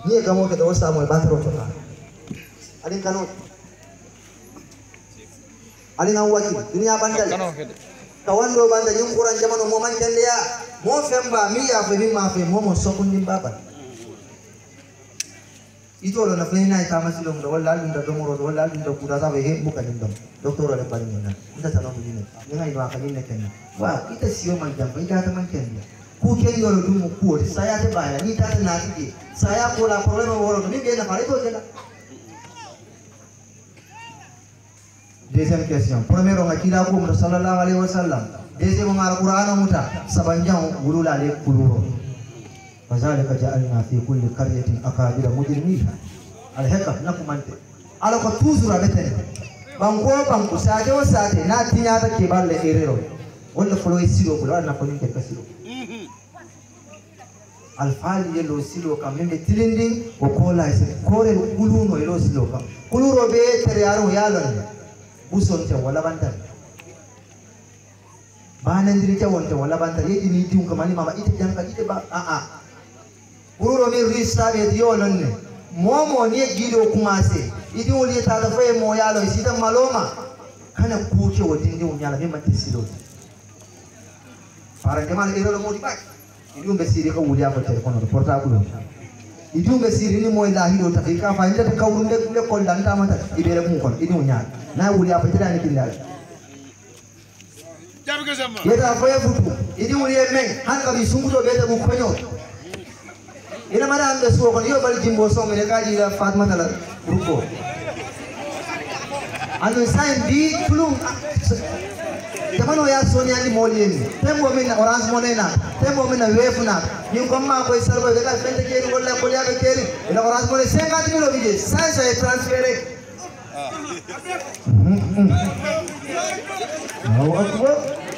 ni gamo ke do samu ba taro to alin kanu alin an waki dunia bandal tawando banda nyum quran jamano mo man kende ya mo femba mi ya fe ma fe mo sokundin baba itolo na flena ita masilo ndo wala lunda domoro wala lunda kuraza we he buka ndom doctor ale bali ngena nda tano ngine nga ino akanyine kenya wa kita sio man jambo ita ta man kenya ku ke yoro dumu ku saya te baya ni ta na tike saya ko la problema woro ni be na pare to kela deuxième question première nga kila ko muhammad sallallahu alaihi wasallam deuxième nga alquran muta sabanjang wulula le kuluro فذلك جعلنا في كل قرية أكابر مجرميها الحقة نكم أنت على كتوزر بتن بانكو ساجة وساجة ناتيا تكبر لإيرو ولا فلو يسيلو كلوا أنا فلين كسيلو الفال يلو سيلو كم من تليندين وكولا يسيل كوري كلونو يلو سيلو كم كلورو بيه تريارو يالون بوسون تي ولا بانتن بانندري تي وانتن ولا بانتن يدي نيتيون كماني ماما إتي جانكا إتي با Ururo mi ristabe diyo nonne momo ne gido kuma se idi wuli ta da faye mo yalo sita maloma kana kuke wadin din yalo me mate silo para jamal ero mo di bak idi umbe siri ka wuli afa telefono do portable idi umbe siri ni mo ila hido ta ka fa inda ta kawrunde le kol dan ta mata ibere mu kon idi unya na wuli afa tira ni kindal yeta faye futu idi wuli men hanka bi sungudo beta bu konyo ina mara ambe suo kon yo bal jimbo so mele kaji la fatma tala grupo anu sain bi tulum jamano ya soni ali molien tembo min orange monena tembo min wefuna ni ko ma ko sarba be ka fente keri wala ko ya be keri ina orange monena 50 milo bije sai sai transféré Allahu akbar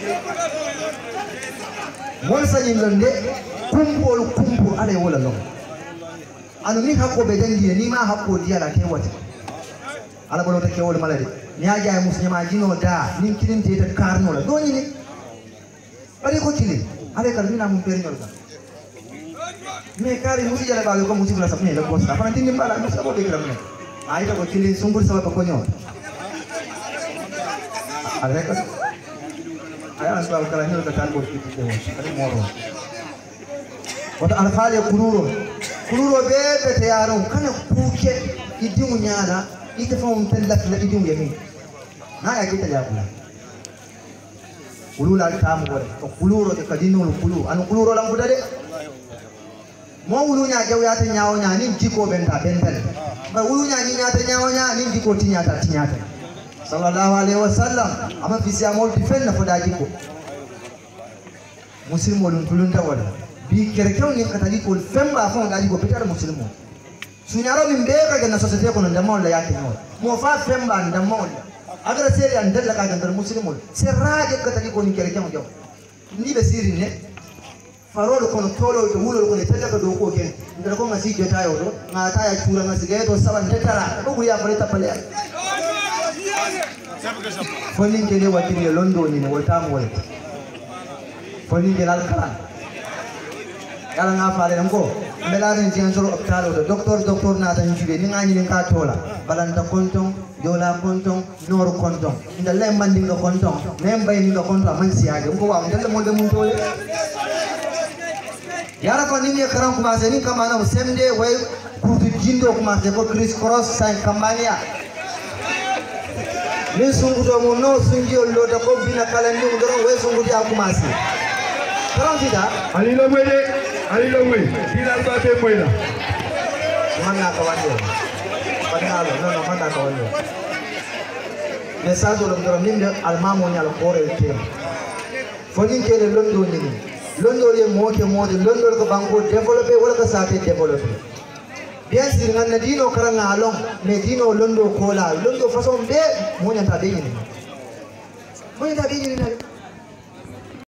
won sa nyindonde kumpo ale wala lo anu ni hakko be dangi ni ma hakko diya la kewata ala bolo ta kewol malade ni aja ay muslima jino da ni kirin te ta karno la doni ni bari ko kili ale kal ni na mun peri ngol ka me kari musi jala ba ko musi bla sapne la ko sa fa tin ni bala musa ko be gram ne ay ta ko kili sungur sa ko nyo ale ka ay an sa kala ni ka tan ko ti te ari moro wata alfale kuluro bebe te yaron kana kuke idimu nyana ite fa mun tella la idimu yemi na ya kita jabula kulula ta mu wala to kuluro de kadinu kulu an kuluro lam budade mo wulunya jaw ya ta nyaawo nya ni jiko benta bentel ba wulunya ni nya ta nyaawo nya ni jiko tinyata sallallahu alaihi wasallam ama fisi amol difenna foda jiko muslimo lun tulunda wala bi kerkew ni katali ko femba fon gaji go petar muslimo sunyaro min be ka na societe ko ndam mon la yake mo fa femba ndam mon agra seri an dalla ka ndar muslimo se raaje katali ko ni kerkew jaw ni be siri ne farolo ko tolo to wulo ko ne tata ko do ko ken ndar ko ngasi jota yo do ngata ya chura ngasi ge to saban tetara ko ya fareta pale fonin ke ne watini londo ni ne wata mo wala fonin ke lal kala yala nga faale ngo melare jian solo optalo do docteur na tan jibe ni ngani ni ka tola balanta konton jola konton noro konton inda le mandi ngo konton membay ni ngo konton man siage ngo wa ndel mo de mun tole yara ko ni ne karam kuma se ni kama na semde way kutu jindo kuma se ko criss cross sai kambania ni sungudo mo no sunji lo da ko bina kala ndi ngoro way sungudo akuma se karam tida alilo mwede alilo mwe dina bate mwena mana kawande panalo no mana kawande message lo ngoro ninde almamo nyal kore te fodin kele londo le moke mode londo ko banko développer wala ko sate développer bien sûr ngana dino karanga alon mais dino londo kola londo façon be mo nyanta be ni mo nyanta be ni